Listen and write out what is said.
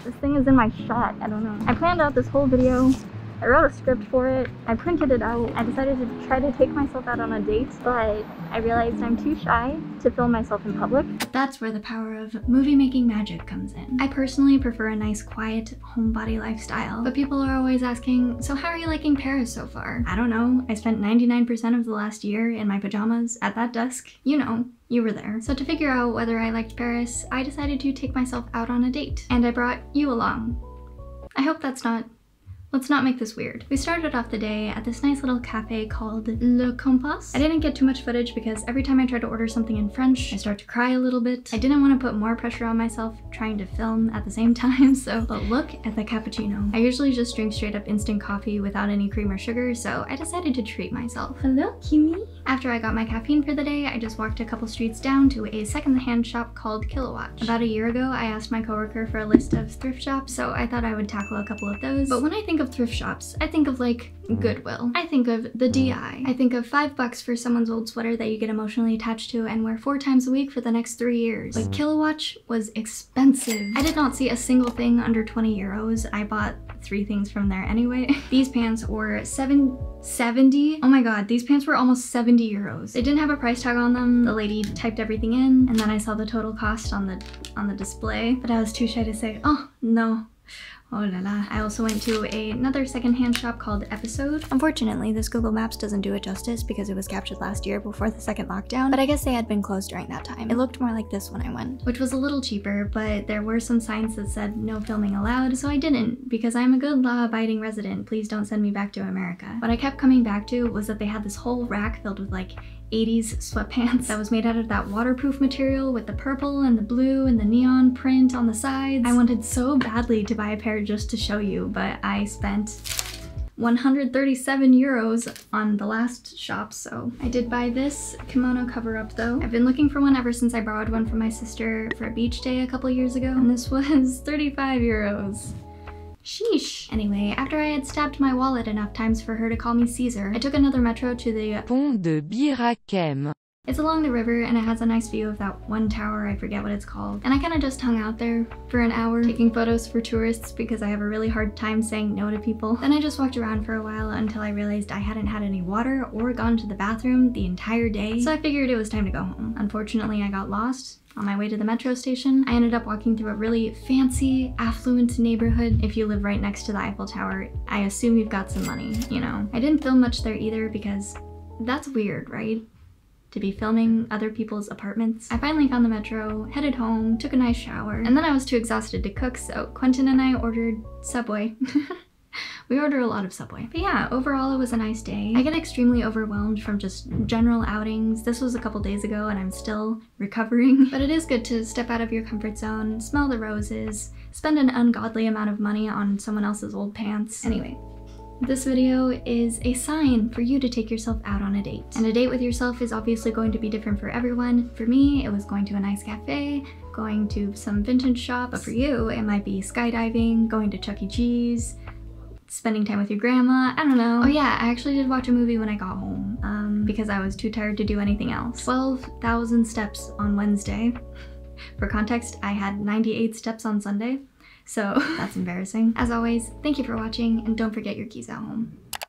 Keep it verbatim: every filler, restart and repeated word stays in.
This thing is in my shot. I don't know. I planned out this whole video. I wrote a script for it. I printed it out. I decided to try to take myself out on a date, but I realized I'm too shy to film myself in public. That's where the power of movie making magic comes in. I personally prefer a nice, quiet, homebody lifestyle, but people are always asking, so how are you liking Paris so far? I don't know. I spent ninety-nine percent of the last year in my pajamas at that desk. You know, you were there. So to figure out whether I liked Paris, I decided to take myself out on a date, and I brought you along. I hope that's not Let's not make this weird. We started off the day at this nice little cafe called Le Compass. I didn't get too much footage because every time I tried to order something in French, I start to cry a little bit. I didn't want to put more pressure on myself trying to film at the same time, so, but look at the cappuccino. I usually just drink straight up instant coffee without any cream or sugar, so I decided to treat myself. Hello, Kimi? After I got my caffeine for the day, I just walked a couple streets down to a second-hand shop called Kilowatt. About a year ago, I asked my coworker for a list of thrift shops, so I thought I would tackle a couple of those. But when I think of thrift shops, I think of like Goodwill. I think of the D I. I think of five bucks for someone's old sweater that you get emotionally attached to and wear four times a week for the next three years. But Kilowatt was expensive. I did not see a single thing under twenty euros. I bought three things from there anyway. These pants were seven seventy. Oh my god, these pants were almost seventy euros. They didn't have a price tag on them. The lady typed everything in and then I saw the total cost on the on the display, but I was too shy to say, oh no. Oh la la. I also went to a, another secondhand shop called Episode. Unfortunately, this Google Maps doesn't do it justice because it was captured last year before the second lockdown, but I guess they had been closed during that time. It looked more like this when I went, which was a little cheaper, but there were some signs that said no filming allowed, so I didn't because I'm a good law-abiding resident. Please don't send me back to America. What I kept coming back to was that they had this whole rack filled with like eighties sweatpants that was made out of that waterproof material with the purple and the blue and the neon print on the sides. I wanted so badly to buy a pair just to show you, but I spent one hundred thirty-seven euros on the last shop, so I did buy this kimono cover-up though. I've been looking for one ever since I borrowed one from my sister for a beach day a couple years ago, and this was thirty-five euros. Sheesh. Anyway, after I had stabbed my wallet enough times for her to call me Caesar, I took another metro to the pont de bir-hakeim. It's along the river and it has a nice view of that one tower, I forget what it's called. And I kind of just hung out there for an hour taking photos for tourists because I have a really hard time saying no to people. Then I just walked around for a while until I realized I hadn't had any water or gone to the bathroom the entire day, so I figured it was time to go home. Unfortunately, I got lost. On my way to the metro station, I ended up walking through a really fancy, affluent neighborhood. If you live right next to the Eiffel Tower, I assume you've got some money, you know. I didn't film much there either because that's weird, right? To be filming other people's apartments. I finally found the metro, headed home, took a nice shower, and then I was too exhausted to cook, so Quentin and I ordered Subway. We order a lot of Subway. But yeah, overall it was a nice day. I get extremely overwhelmed from just general outings. This was a couple days ago and I'm still recovering. But it is good to step out of your comfort zone, smell the roses, spend an ungodly amount of money on someone else's old pants. Anyway, this video is a sign for you to take yourself out on a date. And a date with yourself is obviously going to be different for everyone. For me, it was going to a nice cafe, going to some vintage shop, but for you, it might be skydiving, going to Chuck E. Cheese, spending time with your grandma, I don't know. Oh yeah, I actually did watch a movie when I got home, um, because I was too tired to do anything else. twelve thousand steps on Wednesday. For context, I had ninety-eight steps on Sunday, so that's embarrassing. As always, thank you for watching, and don't forget your keys at home.